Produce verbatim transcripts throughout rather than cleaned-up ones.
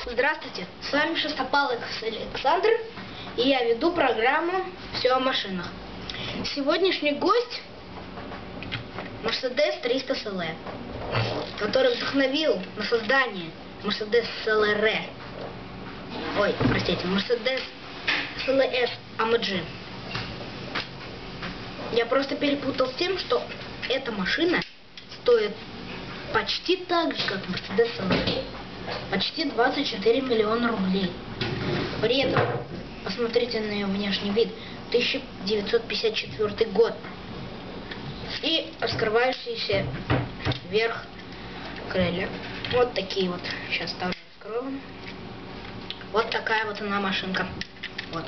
Здравствуйте, с вами Шестопалый Александр, и я веду программу «Все о машинах». Сегодняшний гость Mercedes триста эс эл, который вдохновил на создание Mercedes эс эл эр. Ой, простите, Mercedes эс эл эс эй эм джи. Я просто перепутал с тем, что эта машина стоит почти так же, как Mercedes эс эл эр. Почти двадцать четыре миллиона рублей. При этом, посмотрите на ее внешний вид. тысяча девятьсот пятьдесят четвёртый год. И раскрывающийся вверх крылья. Вот такие вот. Сейчас тоже раскрою. Вот такая вот она машинка. Вот.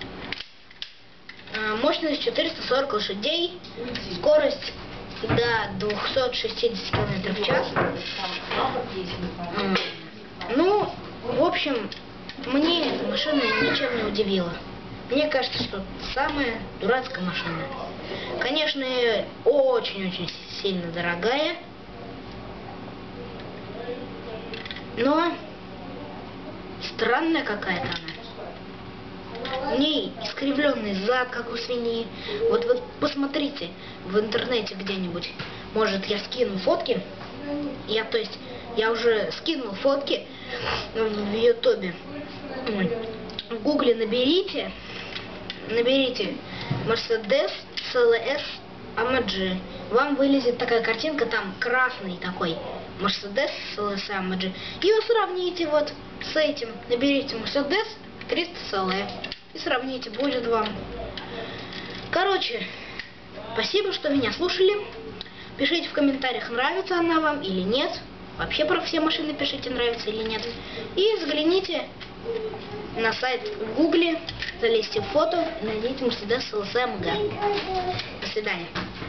Мощность четыреста сорок лошадей. Скорость до двухсот шестидесяти километров в час. Ну, в общем, мне эта машина ничем не удивила. Мне кажется, что самая дурацкая машина. Конечно, очень-очень сильно дорогая. Но странная какая-то она. У ней искривленный зад, как у свиньи. Вот вы посмотрите в интернете где-нибудь. Может, я скину фотки. Я, то есть, я уже скинул фотки в ютубе. В гугле наберите, наберите Mercedes эс эл эс эм джи. Вам вылезет такая картинка, там красный такой Mercedes эс эл эс эм джи. И вы сравните вот с этим. Наберите Mercedes триста эс эл и сравните, будет вам. Короче, спасибо, что меня слушали. Пишите в комментариях, нравится она вам или нет. Вообще про все машины пишите, нравится или нет. И загляните на сайт в гугле, залезьте в фото, найдите Mercedes эс эл эс эм джи. До свидания.